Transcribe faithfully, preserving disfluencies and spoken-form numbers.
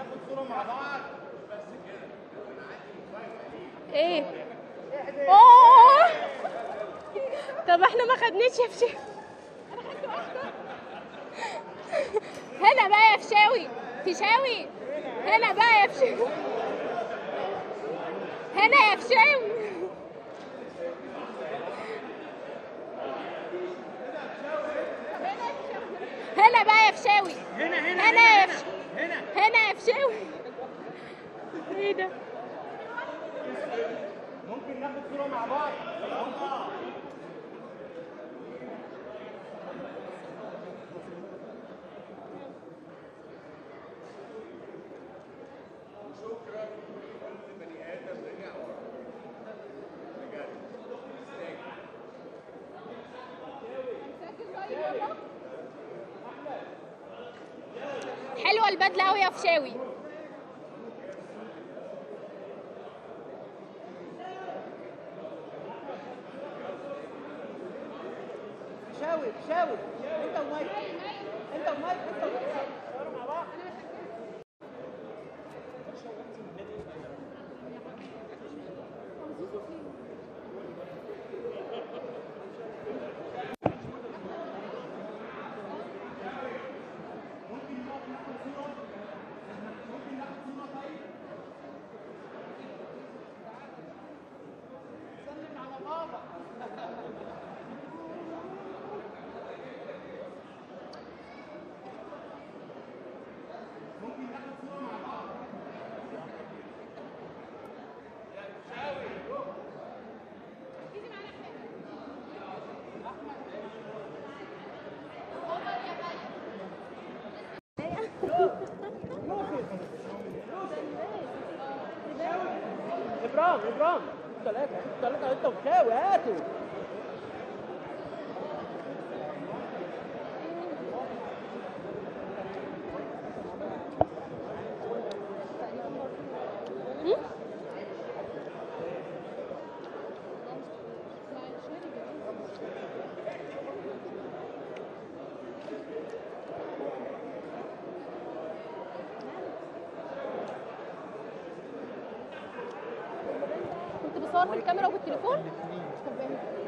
ناخد صورة مع بعض. ايه؟ اوه طب احنا ما خدناش يا فشاوي. انا خدت واحدة. هنا بقى يا فشاوي، فشاوي هنا بقى يا فشاوي، هنا يا فشاوي. هنا بقى يا فشاوي، هنا هنا هنا يا فشاوي، هنا هنا يا فشاوي. ايه ده؟ ممكن ناخد صورة مع بعض؟ شكرا لكل بني ادم رجع حلوه البدله قوي يا فشاوي. فشاوي فشاوي انت ومايك انت ومايك انت ومايك مع بعض. سلم على بابا. ابرام ابرام ثلاثة ثلاثة انت وشاوي هاتوا. كنت بصور بالكاميرا وبالتليفون؟